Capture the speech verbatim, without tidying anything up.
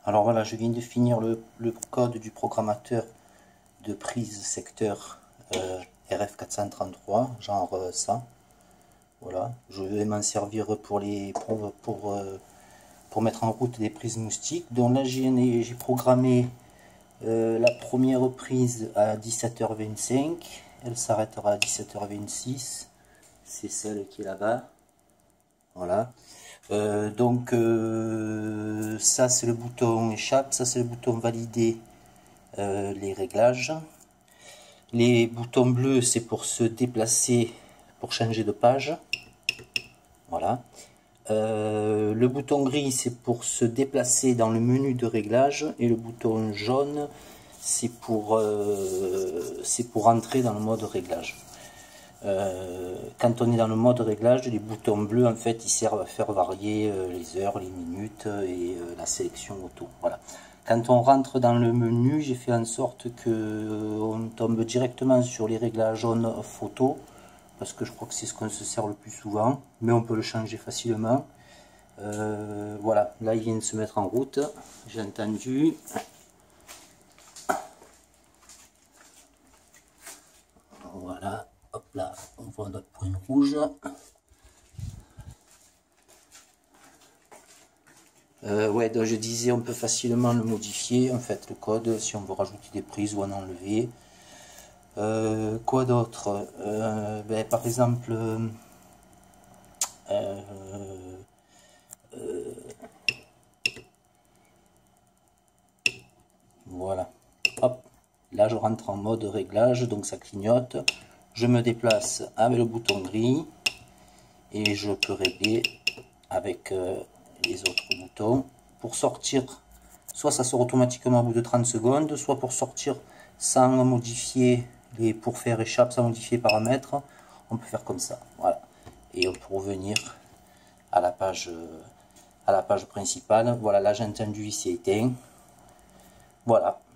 Alors voilà, je viens de finir le, le code du programmateur de prise secteur euh, R F quatre cent trente-trois, genre euh, ça. Voilà, je vais m'en servir pour les pour, pour, euh, pour mettre en route des prises moustiques. Donc là j'ai programmé euh, la première prise à dix-sept heures vingt-cinq, elle s'arrêtera à dix-sept heures vingt-six, c'est celle qui est là-bas. Voilà. Euh, donc euh, ça c'est le bouton échappe, ça c'est le bouton valider euh, les réglages. Les boutons bleus c'est pour se déplacer, pour changer de page. Voilà. Euh, le bouton gris c'est pour se déplacer dans le menu de réglage et le bouton jaune c'est pour euh, c'est pour entrer dans le mode réglage. Euh, quand on est dans le mode réglage, les boutons bleus en fait ils servent à faire varier euh, les heures, les minutes et euh, la sélection auto. Voilà. Quand on rentre dans le menu, j'ai fait en sorte que euh, on tombe directement sur les réglages on photo, parce que je crois que c'est ce qu'on se sert le plus souvent, mais on peut le changer facilement. Euh, voilà, là il vient de se mettre en route, j'ai entendu. Voilà, hop là, on voit notre point rouge. Euh, ouais, donc je disais, on peut facilement le modifier, en fait, le code, si on veut rajouter des prises ou en enlever. Euh, quoi d'autre? euh, ben, Par exemple, euh, euh, voilà, hop, là je rentre en mode réglage, donc ça clignote. Je me déplace avec le bouton gris et je peux régler avec euh, les autres boutons. Pour sortir, soit ça sort automatiquement au bout de trente secondes, soit pour sortir sans modifier les pour faire échappe, sans modifier les paramètres, on peut faire comme ça. Voilà. Et on peut revenir à la page à la page principale. Voilà, là j'ai entendu, il s'est éteint. Voilà.